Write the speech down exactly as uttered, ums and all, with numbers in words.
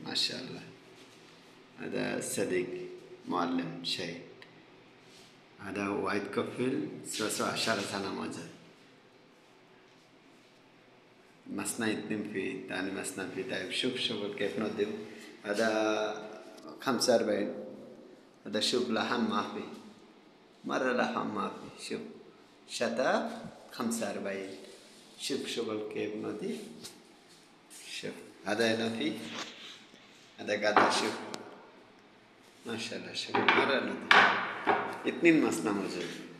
ما شاء الله. هذا صديق معلم شهيد. هذا هو وايد كفل سوى عشرة سنة موجود. مصنع يتم فيه تاني مصنع فيه. طيب شوف شغل كيف نوديه. هذا خمسة وأربعين. هذا شوف لحم ما في مرة لحم ما في. شوف شتى خمسة وأربعين. شوف شغل كيف نوديه. شوف هذا هنا فيه. هذا قاعد شوف ما شاء الله شغل مرة نوديه. اثنين مصنع موجود.